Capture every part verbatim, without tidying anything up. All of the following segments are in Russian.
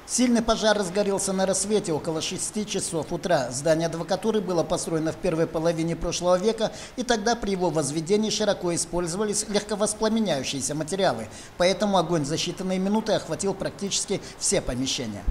Сильный пожар разгорелся на рассвете около шести часов утра. Здание адвокатуры было построено в первой половине прошлого века, и тогда при его возведении широко использовались легковоспламеняющиеся материалы. Поэтому огонь за считанные минуты охватил практически все помещения.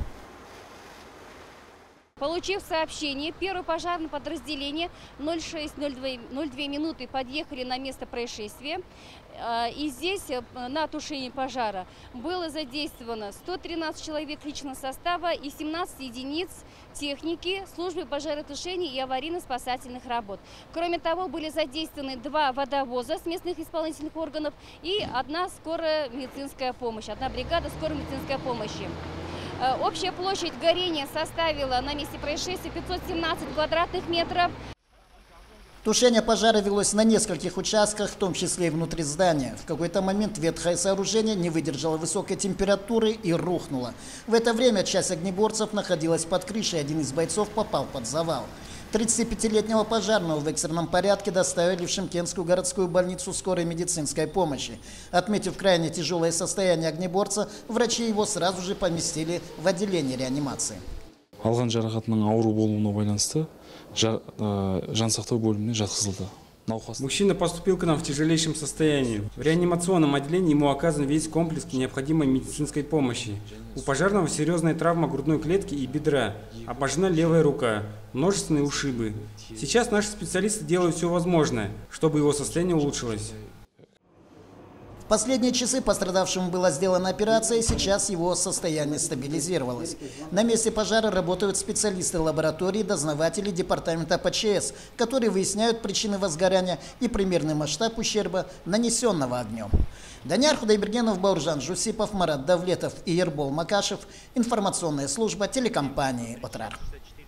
Получив сообщение, первое пожарное подразделение ноль шесть ноль две минуты подъехали на место происшествия. И здесь на тушение пожара было задействовано сто тринадцать человек личного состава и семнадцать единиц техники службы пожаротушения и аварийно-спасательных работ. Кроме того, были задействованы два водовоза с местных исполнительных органов и одна скорая медицинская помощь, одна бригада скорой медицинской помощи. Общая площадь горения составила на месте происшествия пятьсот семнадцать квадратных метров. Тушение пожара велось на нескольких участках, в том числе и внутри здания. В какой-то момент ветхое сооружение не выдержало высокой температуры и рухнуло. В это время часть огнеборцев находилась под крышей, один из бойцов попал под завал. тридцатипятилетнего пожарного в экстренном порядке доставили в Шымкентскую городскую больницу скорой медицинской помощи. Отметив крайне тяжелое состояние огнеборца, врачи его сразу же поместили в отделение реанимации. Алған жарақатының ауыр болуына байланысты жансақтау бөліміне жатқызылды. Мужчина поступил к нам в тяжелейшем состоянии. В реанимационном отделении ему оказан весь комплекс необходимой медицинской помощи. У пожарного серьезная травма грудной клетки и бедра, обожжена левая рука, множественные ушибы. Сейчас наши специалисты делают все возможное, чтобы его состояние улучшилось. В последние часы пострадавшему была сделана операция, и сейчас его состояние стабилизировалось. На месте пожара работают специалисты лаборатории, дознаватели департамента ПЧС, которые выясняют причины возгорания и примерный масштаб ущерба, нанесенного огнем. Данияр Худайбергенов, Бауржан Жусипов, Марат Давлетов и Ербол Макашев. Информационная служба телекомпании «Отрар».